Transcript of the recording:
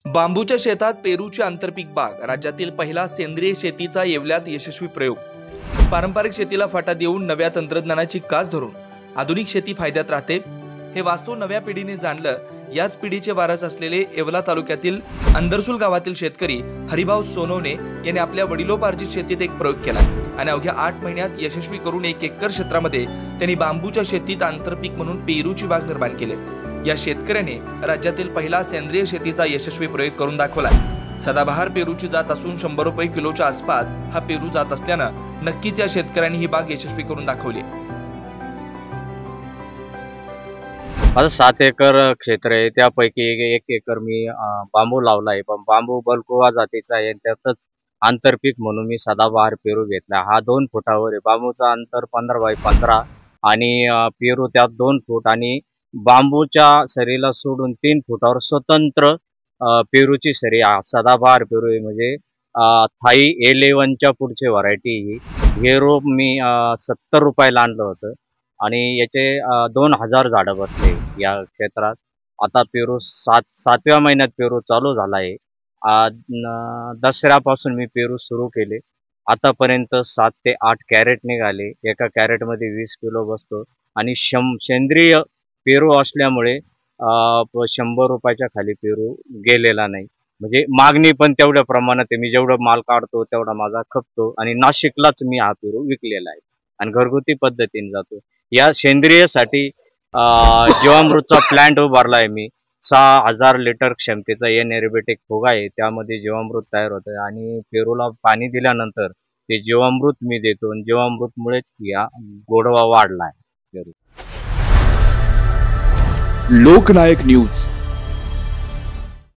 बांबूच्या शेतात पेरूची आंतरपीक बाग, राज्यातील पहिला सेंद्रिय शेतीचा येवल्यात यशस्वी प्रयोग। पारंपरिक शेतीला फाटा देऊन नव्या तंत्रज्ञानाची कास धरून आधुनिक शेती फायद्यात राहते, हे वास्तव नव्या पिढीने जाणलं। याच पिढीचे वारस असलेले येवला तालुक्यातील अंदरसूल गावातील शेतकरी हरिभाऊ सोनवणे यांनी आपल्या वडिलोपार्जित शेतीत एक प्रयोग केला आणि अवघ्या 8 महिन्यात यशस्वी करून 1 एकर क्षेत्रामध्ये त्यांनी बांबूच्या शेतीत आंतरपीक म्हणून पेरूची बाग निर्माण केली। या शेतकऱ्याने राज्यातील पहिला सेंद्रिय शेतीचा यशस्वी प्रयोग करून दाखवला। सदाबहार पेरूची जात असून 100 रुपये किलोच्या आसपास हा पेरू जात असल्यानं नक्कीच या शेतकऱ्यांनी ही बाग यशस्वी करून दाखवली। माझं 7 एकर क्षेत्र आहे, त्यापैकी 1 एकर मी बांबू लावला आहे। पण बांबू बल्कोवा जातीचा आहे, त्यातच आंतरपीक म्हणून मी सदाबहार पेरू घेतला। हा 2 फुटावर आहे, बांबूचा अंतर 15 बाय 15 आणि पेरू त्यात 2 फूट आणि बांबूच्या सरीला सोडून 3 फुटावर स्वतंत्र पेरूची सरी सदाबहार पेरू आहे। म्हणजे थाई A11च्या पुढची व्हरायटी ही। हे रोप मी 70 रुपयाला आणलं होतं आणि याचे 2000 झाडं बसले या क्षेत्रात। आता पेरू 7व्या महिन्यात पेरू चालू झाला आहे। दसऱ्यापासून मी पेरू सुरू केले। आतापर्यंत 7 ते 8 कॅरेट निघाले। एका कॅरेटमध्ये 20 किलो बसतो आणि सेंद्रिय पेरू असल्यामुळे 100 रुपयाच्या खाली पेरू गेलेला नाही। म्हणजे मागणी पण तेवढ्या प्रमाणात आहे। मी जेवढा माल काढतो तेवढा माझा खपतो आणि नाशिकलाच मी हा पेरू विकलेला आहे आणि घरगुती पद्धतीने जातो। या सेंद्रियसाठी जीवामृतचा प्लांट उभारला आहे मी। 6000 लिटर क्षमतेचा एनएरोबॅटिक फुगा आहे, त्यामध्ये जीवामृत तयार होतं आणि पेरूला पाणी दिल्यानंतर ते जीवामृत मी देतो आणि जीवामृतमुळेच या गोडवा वाढला आहे पेरू। लोकनायक न्यूज।